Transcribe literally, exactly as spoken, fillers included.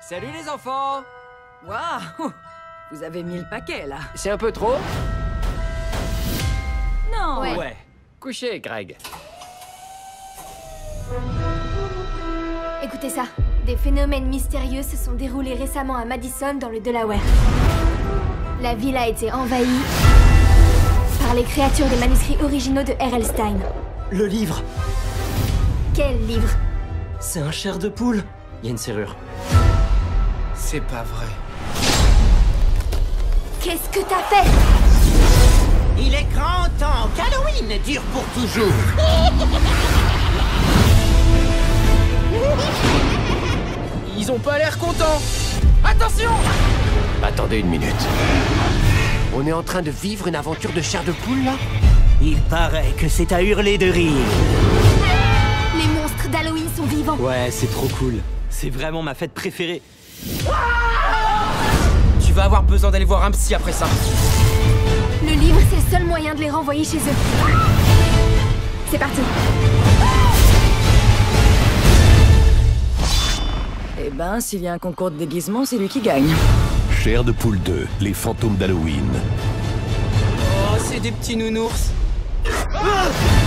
Salut les enfants! Waouh! Vous avez mis le paquet, là. C'est un peu trop? Non! Ouais. Ouais. Couchez, Greg. Écoutez ça. Des phénomènes mystérieux se sont déroulés récemment à Madison, dans le Delaware. La ville a été envahie par les créatures des manuscrits originaux de R L Stein. Le livre, Quel livre? c'est un chair de poule. Il y a une serrure. C'est pas vrai. Qu'est-ce que t'as fait? Il est grand temps qu'Halloween dure pour toujours. Ils ont pas l'air contents! Attention! Attendez une minute. On est en train de vivre une aventure de chair de poule, là? Il paraît que c'est à hurler de rire. Les monstres d'Halloween sont vivants. Ouais, c'est trop cool. C'est vraiment ma fête préférée. Tu vas avoir besoin d'aller voir un psy après ça. Le livre, c'est le seul moyen de les renvoyer chez eux. C'est parti. Eh ben, s'il y a un concours de déguisement, c'est lui qui gagne. Chair de poule deux, les fantômes d'Halloween. Oh, c'est des petits nounours.